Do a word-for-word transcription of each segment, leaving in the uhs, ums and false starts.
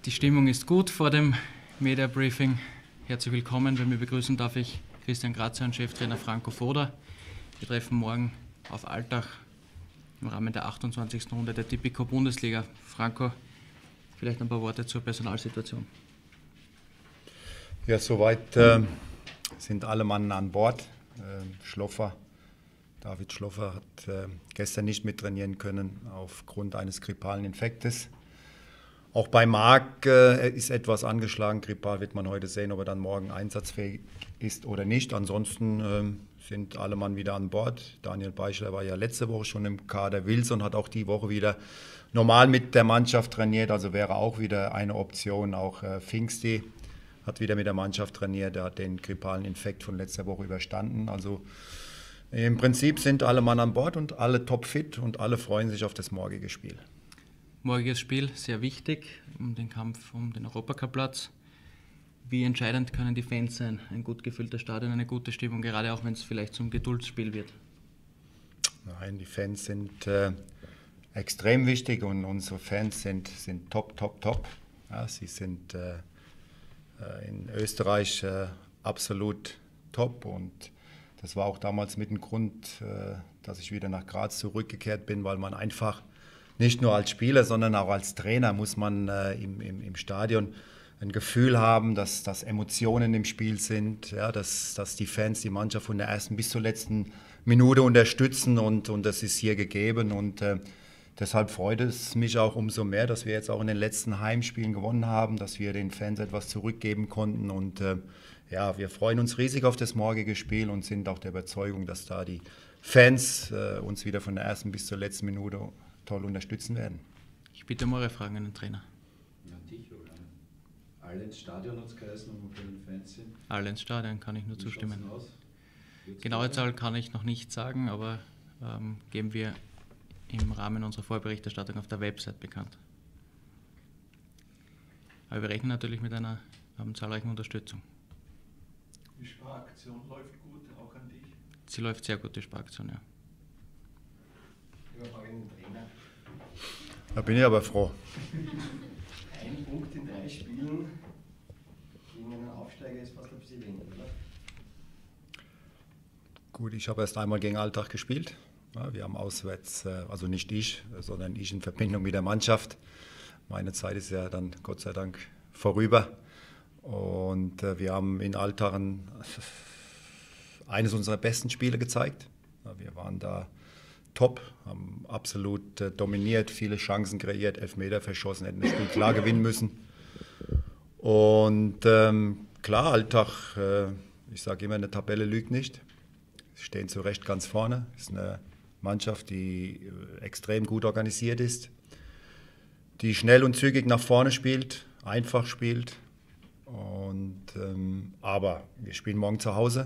Die Stimmung ist gut vor dem Media Briefing. Herzlich willkommen. Bei mir begrüßen darf ich Christian Grazer und Cheftrainer Franco Foda. Wir treffen morgen auf Altach im Rahmen der achtundzwanzigsten Runde der Tipico Bundesliga. Franco, vielleicht ein paar Worte zur Personalsituation. Ja, soweit äh, sind alle Mann an Bord. Äh, Schloffer, David Schloffer hat äh, gestern nicht mittrainieren können aufgrund eines grippalen Infektes. Auch bei Marc äh, ist etwas angeschlagen. Grippal wird man heute sehen, ob er dann morgen einsatzfähig ist oder nicht. Ansonsten äh, sind alle Mann wieder an Bord. Daniel Beischler war ja letzte Woche schon im Kader. Wilson hat auch die Woche wieder normal mit der Mannschaft trainiert, also wäre auch wieder eine Option. Auch äh, Pfingsti hat wieder mit der Mannschaft trainiert. Er hat den grippalen Infekt von letzter Woche überstanden. Also im Prinzip sind alle Mann an Bord und alle topfit und alle freuen sich auf das morgige Spiel. Morgiges Spiel, sehr wichtig, um den Kampf um den Europacup-Platz. Wie entscheidend können die Fans sein? Ein gut gefülltes Stadion, eine gute Stimmung, gerade auch wenn es vielleicht zum Geduldsspiel wird. Nein, die Fans sind äh, extrem wichtig und unsere Fans sind, sind top, top, top. Ja, sie sind äh, in Österreich äh, absolut top und das war auch damals mit dem Grund, äh, dass ich wieder nach Graz zurückgekehrt bin, weil man einfach nicht nur als Spieler, sondern auch als Trainer muss man äh, im, im, im Stadion ein Gefühl haben, dass, dass Emotionen im Spiel sind, ja, dass, dass die Fans die Mannschaft von der ersten bis zur letzten Minute unterstützen und, und das ist hier gegeben. Und äh, deshalb freut es mich auch umso mehr, dass wir jetzt auch in den letzten Heimspielen gewonnen haben, dass wir den Fans etwas zurückgeben konnten. Und äh, ja, wir freuen uns riesig auf das morgige Spiel und sind auch der Überzeugung, dass da die Fans äh, uns wieder von der ersten bis zur letzten Minute toll unterstützen werden. Ich bitte um eure Fragen an den Trainer. Ja, dich oder? Alle ins Stadion hat es geheißen, wo wir bei den Fans sind. Alle ins Stadion, kann ich nur Wie zustimmen. schaut's denn aus? Genaue Zahl kann ich noch nicht sagen, aber ähm, geben wir im Rahmen unserer Vorberichterstattung auf der Website bekannt. Aber wir rechnen natürlich mit einer ähm, zahlreichen Unterstützung. Die Sparaktion läuft gut, auch an dich. Sie läuft sehr gut, die Sparaktion, ja. Überfragenden Trainer. Da bin ich aber froh. Ein Punkt in drei Spielen gegen einen Aufsteiger ist fast ein bisschen wenig, oder? Gut, ich habe erst einmal gegen Altach gespielt. Ja, wir haben auswärts, also nicht ich, sondern ich in Verbindung mit der Mannschaft. Meine Zeit ist ja dann Gott sei Dank vorüber. Und wir haben in Altach ein, eines unserer besten Spiele gezeigt. Wir waren da top, haben absolut äh, dominiert, viele Chancen kreiert, Elfmeter verschossen, hätten das Spiel klar gewinnen müssen. Und ähm, klar, Altach, äh, ich sage immer, eine Tabelle lügt nicht. Sie stehen zu Recht ganz vorne. Es ist eine Mannschaft, die äh, extrem gut organisiert ist, die schnell und zügig nach vorne spielt, einfach spielt. Und, ähm, aber wir spielen morgen zu Hause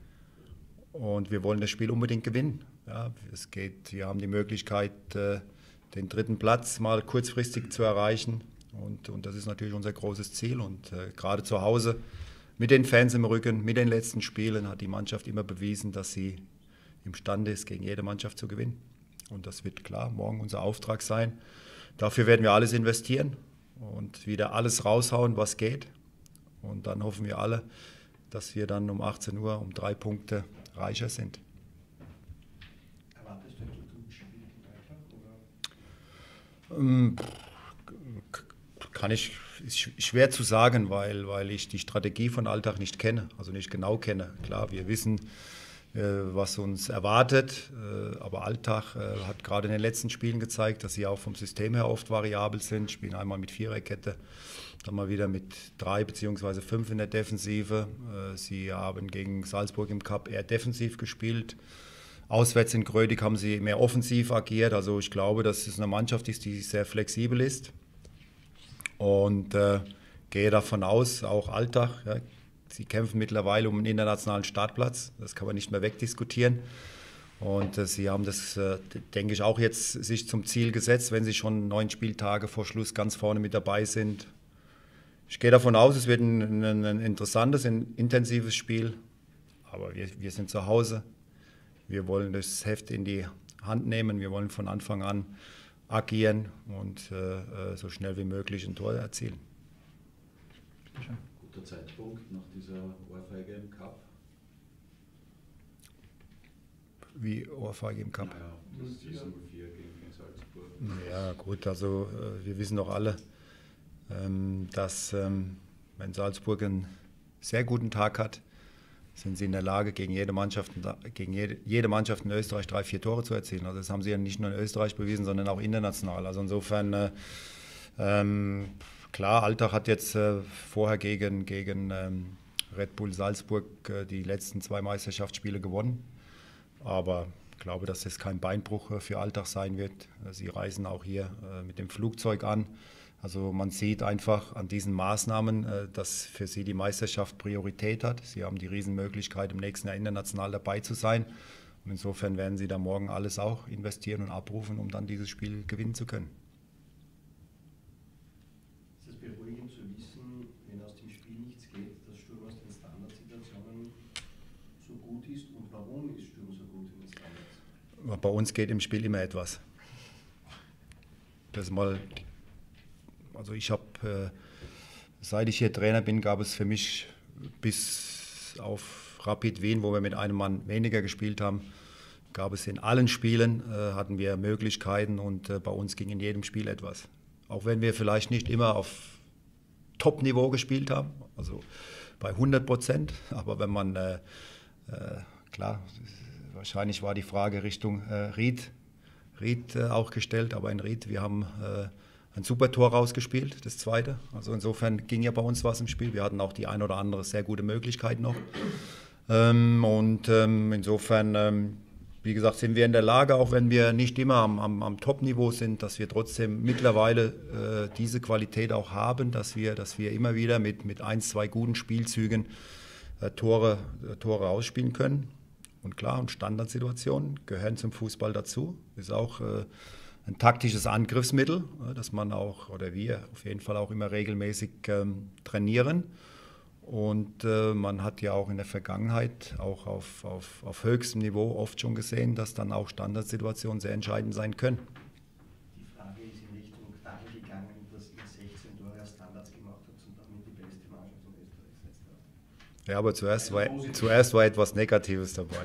und wir wollen das Spiel unbedingt gewinnen. Ja, es geht, wir haben die Möglichkeit, den dritten Platz mal kurzfristig zu erreichen. Und, und das ist natürlich unser großes Ziel. Und äh, gerade zu Hause mit den Fans im Rücken, mit den letzten Spielen hat die Mannschaft immer bewiesen, dass sie imstande ist, gegen jede Mannschaft zu gewinnen. Und das wird klar morgen unser Auftrag sein. Dafür werden wir alles investieren und wieder alles raushauen, was geht. Und dann hoffen wir alle, dass wir dann um achtzehn Uhr um drei Punkte reicher sind. Erwartest du ein gutes Spiel gegen Altach, oder? Ähm, kann ich, ist schwer zu sagen, weil, weil ich die Strategie von Altach nicht kenne, also nicht genau kenne. Klar, wir wissen, äh, was uns erwartet, äh, aber Altach äh, hat gerade in den letzten Spielen gezeigt, dass sie auch vom System her oft variabel sind, spielen einmal mit Viererkette, dann mal wieder mit drei beziehungsweise fünf in der Defensive. Äh, sie haben gegen Salzburg im Cup eher defensiv gespielt. Auswärts in Grödig haben sie mehr offensiv agiert. Also ich glaube, dass es eine Mannschaft ist, die sehr flexibel ist. Und äh, gehe davon aus, auch Altach, ja, sie kämpfen mittlerweile um einen internationalen Startplatz. Das kann man nicht mehr wegdiskutieren. Und äh, sie haben das, äh, denke ich, auch jetzt sich zum Ziel gesetzt, wenn sie schon neun Spieltage vor Schluss ganz vorne mit dabei sind. Ich gehe davon aus, es wird ein, ein, ein interessantes, ein intensives Spiel. Aber wir, wir sind zu Hause. Wir wollen das Heft in die Hand nehmen. Wir wollen von Anfang an agieren und äh, so schnell wie möglich ein Tor erzielen. Bitte schön. Guter Zeitpunkt nach dieser Ohrfeige im Cup. Wie Ohrfeige im Cup? Naja, das ist null vier gegen, gegen Salzburg. Ja gut, also äh, wir wissen doch alle, ähm, dass ähm, wenn Salzburg einen sehr guten Tag hat, sind sie in der Lage, gegen jede Mannschaft, gegen jede, jede Mannschaft in Österreich drei, vier Tore zu erzielen. Also das haben sie ja nicht nur in Österreich bewiesen, sondern auch international. Also insofern, äh, ähm, klar, Altach hat jetzt äh, vorher gegen, gegen ähm, Red Bull Salzburg äh, die letzten zwei Meisterschaftsspiele gewonnen. Aber ich glaube, dass das kein Beinbruch für Altach sein wird. Sie reisen auch hier äh, mit dem Flugzeug an. Also man sieht einfach an diesen Maßnahmen, äh, dass für sie die Meisterschaft Priorität hat. Sie haben die Riesenmöglichkeit, im nächsten Jahr international dabei zu sein. Und insofern werden sie da morgen alles auch investieren und abrufen, um dann dieses Spiel gewinnen zu können. Ist es beruhigend zu wissen, wenn aus dem Spiel nichts geht, dass Sturm aus den Standardsituationen so gut ist, und warum ist Sturm so gut in den Standards? Bei uns geht im Spiel immer etwas. Das mal, also ich habe, äh, seit ich hier Trainer bin, gab es für mich bis auf Rapid Wien, wo wir mit einem Mann weniger gespielt haben, gab es in allen Spielen, äh, hatten wir Möglichkeiten, und äh, bei uns ging in jedem Spiel etwas. Auch wenn wir vielleicht nicht immer auf Top-Niveau gespielt haben, also bei hundert Prozent, aber wenn man, äh, äh, klar, wahrscheinlich war die Frage Richtung äh, Ried, Ried äh, auch gestellt, aber in Ried, wir haben äh, ein super Tor rausgespielt, das zweite. Also insofern ging ja bei uns was im Spiel. Wir hatten auch die ein oder andere sehr gute Möglichkeit noch. Ähm, und ähm, insofern, ähm, wie gesagt, sind wir in der Lage, auch wenn wir nicht immer am, am, am Top-Niveau sind, dass wir trotzdem mittlerweile äh, diese Qualität auch haben, dass wir, dass wir immer wieder mit, mit ein, zwei guten Spielzügen äh, Tore, äh, Tore ausspielen können. Und klar, und Standardsituationen gehören zum Fußball dazu. Ist auch äh, ein taktisches Angriffsmittel, äh, das man auch, oder wir auf jeden Fall auch immer regelmäßig ähm, trainieren. Und äh, man hat ja auch in der Vergangenheit, auch auf, auf, auf höchstem Niveau, oft schon gesehen, dass dann auch Standardsituationen sehr entscheidend sein können. Die Frage ist in Richtung dahin gegangen, dass ihr sechzehn Tore aus Standards gemacht habt und damit die beste Mannschaft von Österreich gesetzt habt. Ja, aber zuerst war, zuerst war etwas Negatives dabei.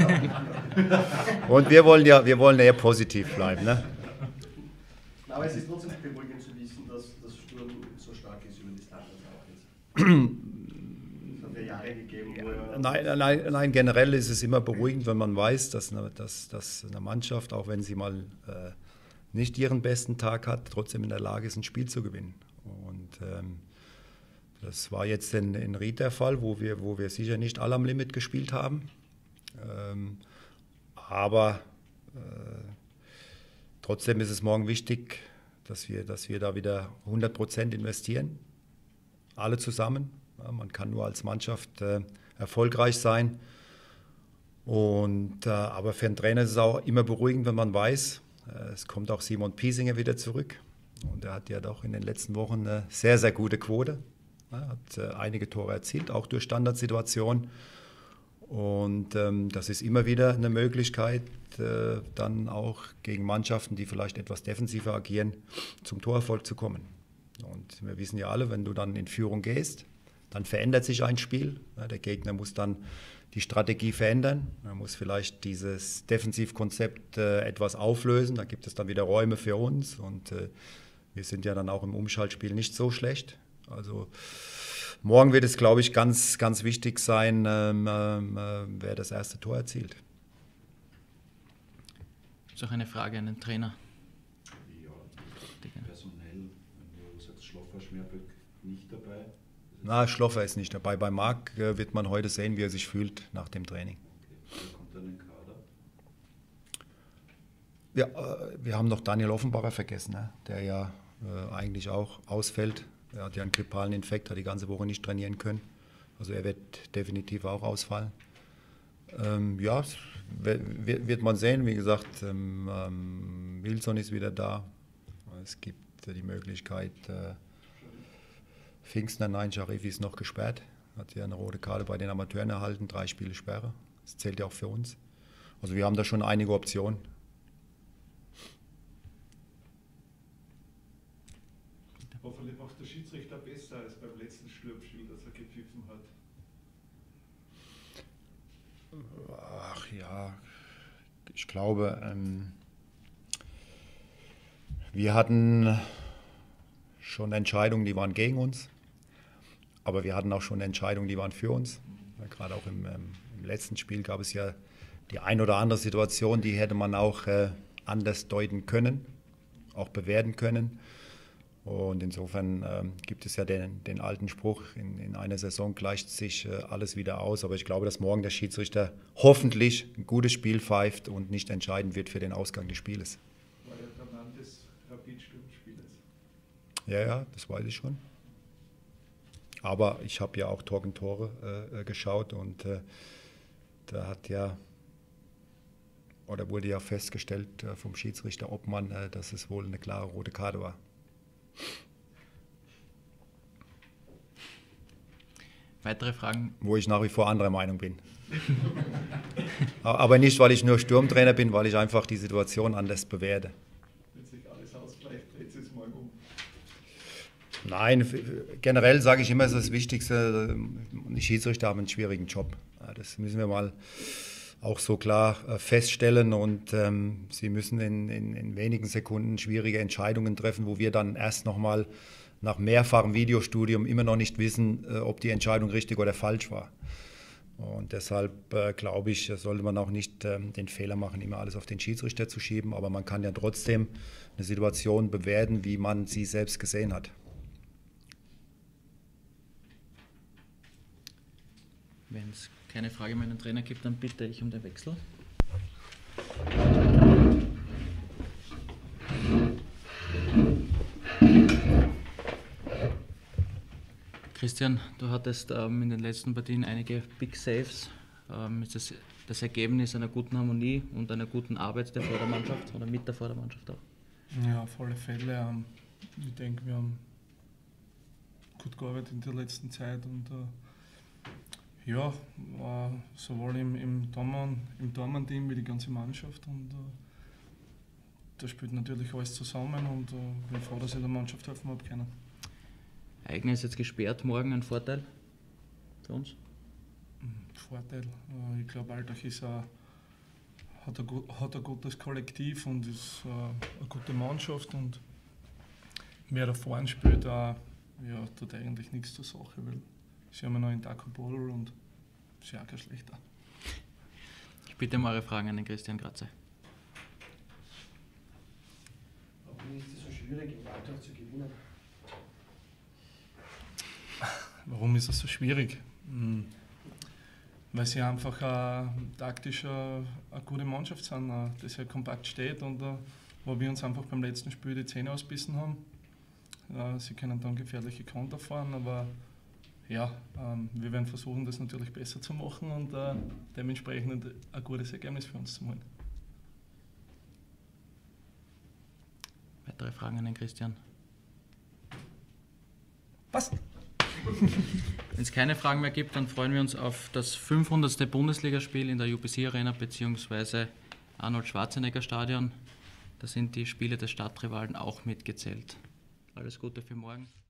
Und wir wollen ja wir wollen eher positiv bleiben. Ne? Aber es ist trotzdem beruhigend zu wissen, dass das Sturm so stark ist über die Standards auch jetzt. Es hat ja Jahre gegeben, wo er Nein, nein, nein, generell ist es immer beruhigend, wenn man weiß, dass eine, dass, dass eine Mannschaft, auch wenn sie mal äh, nicht ihren besten Tag hat, trotzdem in der Lage ist, ein Spiel zu gewinnen. Und ähm, das war jetzt in, in Ried der Fall, wo wir, wo wir sicher nicht alle am Limit gespielt haben. Ähm, aber äh, trotzdem ist es morgen wichtig, dass wir, dass wir da wieder hundert Prozent investieren. Alle zusammen. Ja, man kann nur als Mannschaft äh, erfolgreich sein. Und, äh, aber für einen Trainer ist es auch immer beruhigend, wenn man weiß, äh, es kommt auch Simon Piesinger wieder zurück. Und er hat ja doch in den letzten Wochen eine sehr, sehr gute Quote. Er hat äh, einige Tore erzielt, auch durch Standardsituationen. Und ähm, das ist immer wieder eine Möglichkeit, äh, dann auch gegen Mannschaften, die vielleicht etwas defensiver agieren, zum Torerfolg zu kommen. Und wir wissen ja alle, wenn du dann in Führung gehst, dann verändert sich ein Spiel. Ja, der Gegner muss dann die Strategie verändern. Er muss vielleicht dieses Defensivkonzept äh, etwas auflösen. Da gibt es dann wieder Räume für uns. Und äh, wir sind ja dann auch im Umschaltspiel nicht so schlecht. Also morgen wird es, glaube ich, ganz, ganz wichtig sein, ähm, äh, wer das erste Tor erzielt. Das ist auch eine Frage an den Trainer. Ja, personell, wenn du sagst, Schloffer, Schmerböck nicht dabei. Na, Schloffer ist nicht dabei. Bei Marc äh, wird man heute sehen, wie er sich fühlt nach dem Training. Okay. Wer kommt dann in den Kader? Ja, äh, wir haben noch Daniel Offenbacher vergessen, ne? Der ja äh, eigentlich auch ausfällt. Er hat ja einen grippalen Infekt, hat die ganze Woche nicht trainieren können. Also er wird definitiv auch ausfallen. Ähm, ja, wird man sehen. Wie gesagt, ähm, ähm, Wilson ist wieder da. Es gibt äh, die Möglichkeit, äh, Pfingstner, nein, Sharifi ist noch gesperrt. Hat ja eine rote Karte bei den Amateuren erhalten, drei Spiele Sperre. Das zählt ja auch für uns. Also wir haben da schon einige Optionen. Hoffentlich macht der Schiedsrichter besser als beim letzten Sturmspiel. Ja, ich glaube, ähm, wir hatten schon Entscheidungen, die waren gegen uns, aber wir hatten auch schon Entscheidungen, die waren für uns. Ja, gerade auch im, ähm, im letzten Spiel gab es ja die ein oder andere Situation, die hätte man auch äh, anders deuten können, auch bewerten können. Und insofern ähm, gibt es ja den, den alten Spruch, in, in einer Saison gleicht sich äh, alles wieder aus. Aber ich glaube, dass morgen der Schiedsrichter hoffentlich ein gutes Spiel pfeift und nicht entscheidend wird für den Ausgang des Spieles. War der Mann des Rapid-Sturmspielers? Ja, ja, das weiß ich schon. Aber ich habe ja auch Tor gegen Tore äh, geschaut und äh, da hat ja, oder wurde ja festgestellt äh, vom Schiedsrichter Obmann, äh, dass es wohl eine klare rote Karte war. Weitere Fragen? Wo ich nach wie vor anderer Meinung bin. Aber nicht, weil ich nur Sturmtrainer bin, weil ich einfach die Situation anders bewerte. Wenn sich alles ausgleicht, dreht es morgen um. Nein, generell sage ich immer, es ist das Wichtigste, die Schiedsrichter haben einen schwierigen Job. Das müssen wir mal auch so klar feststellen und ähm, sie müssen in, in, in wenigen Sekunden schwierige Entscheidungen treffen, wo wir dann erst nochmal nach mehrfachem Videostudium immer noch nicht wissen, äh, ob die Entscheidung richtig oder falsch war. Und deshalb äh, glaube ich, sollte man auch nicht äh, den Fehler machen, immer alles auf den Schiedsrichter zu schieben, aber man kann ja trotzdem eine Situation bewerten, wie man sie selbst gesehen hat. Wenn es keine Frage mehr an den Trainer gibt, dann bitte ich um den Wechsel. Christian, du hattest ähm, in den letzten Partien einige Big Saves. Ähm, ist das das Ergebnis einer guten Harmonie und einer guten Arbeit der Vordermannschaft oder mit der Vordermannschaft auch? Ja, auf alle Fälle. Ähm, ich denke, wir haben gut gearbeitet in der letzten Zeit und äh, ja, äh, sowohl im, im Tormann, im Tormann-Team wie die ganze Mannschaft und äh, da spielt natürlich alles zusammen und äh, bin froh, dass ich der Mannschaft helfen habe können. Eigner ist jetzt gesperrt, morgen ein Vorteil für uns? Vorteil. Äh, ich glaube, Altach ist ein, hat, ein, hat ein gutes Kollektiv und ist äh, eine gute Mannschaft und wer da vorne spielt, äh, ja, tut eigentlich nichts zur Sache, weil sie haben ja noch einen Taco Ball und ist ja auch kein schlechter. Ich bitte um eure Fragen an den Christian Kratzer. Warum ist es so schwierig, im Alltag zu gewinnen? Warum ist das so schwierig? Hm. Weil sie einfach äh, taktisch äh, eine gute Mannschaft sind, äh, die sehr kompakt steht und äh, wo wir uns einfach beim letzten Spiel die Zähne ausbissen haben. Äh, sie können dann gefährliche Konter fahren, aber ja, ähm, wir werden versuchen, das natürlich besser zu machen und äh, dementsprechend ein gutes Ergebnis für uns zu holen. Weitere Fragen an den Christian? Passt! Wenn es keine Fragen mehr gibt, dann freuen wir uns auf das fünfhundertste Bundesligaspiel in der U B C Arena bzw. Arnold Schwarzenegger Stadion. Da sind die Spiele des Stadtrivalen auch mitgezählt. Alles Gute für morgen.